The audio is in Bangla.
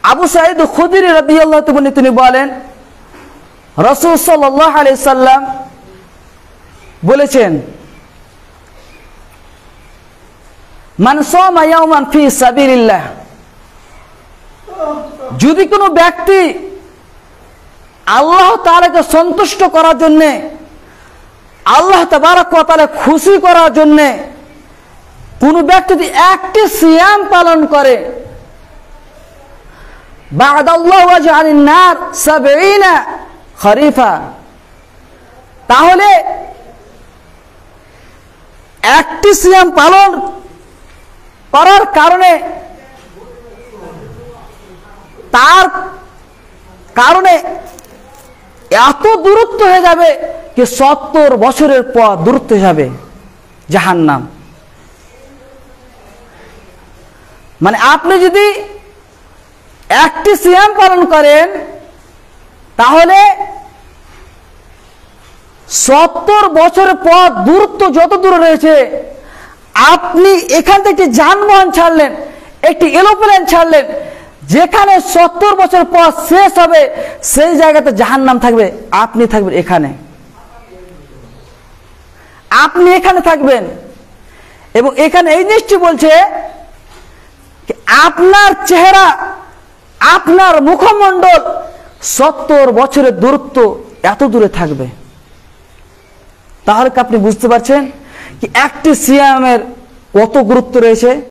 আবু সাঈদ খুদরি রাদিয়াল্লাহু তাআলা তিনি বলেন, রাসূল সাল্লাল্লাহু আলাইহি সাল্লাম বলেছেন, মান সামা ইয়াওমান ফি সাবিলিল্লাহ, যদি কোনো ব্যক্তি আল্লাহ তাআলাকে সন্তুষ্ট করার জন্য, আল্লাহ তাবারক ওয়া তাআলা খুশি করার জন্য কোন ব্যক্তি যদি একটি সিয়াম পালন করে, বা'দাল্লাহু ওয়াজআলিন নার 70 খরিফা, তাহলে একটি সিয়াম পালন করার কারণে তার কারণে এত দূরত্ব হয়ে যাবে যে 70 বছরের পর দূরত্ব হয়ে যাবে জাহান্নাম। মানে আপনি যদি একটি সিয়াম পালন করেন তাহলে 70 বছরের পর দূরত্ব যত দূরে রয়েছে, আপনি এখান থেকে যানবাহন ছাড়লেন, একটি এরোপ্লেন ছাড়লেন, যেখানে 70 বছর পর শেষ হবে সেই জায়গাতে জাহান্নাম থাকবে, আপনি থাকবেন এখানে, আপনি এখানে থাকবেন। এবং এখানে এই জিনিসটি বলছে আপনার চেহারা, আপনার মুখমণ্ডল 70 বছরের দূরত্ব এত দূরে থাকবে। তাহলে কি আপনি বুঝতে পারছেন কি একটি সিয়ামের কত গুরুত্ব রয়েছে?